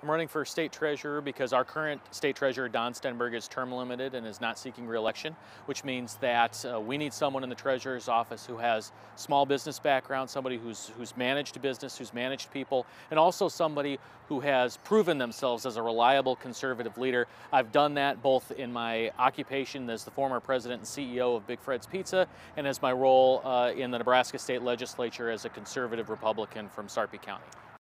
I'm running for state treasurer because our current state treasurer, Don Stenberg, is term limited and is not seeking re-election, which means that we need someone in the treasurer's office who has small business background, somebody who's managed a business, who's managed people, and also somebody who has proven themselves as a reliable conservative leader. I've done that both in my occupation as the former president and CEO of Big Fred's Pizza and as my role in the Nebraska State Legislature as a conservative Republican from Sarpy County.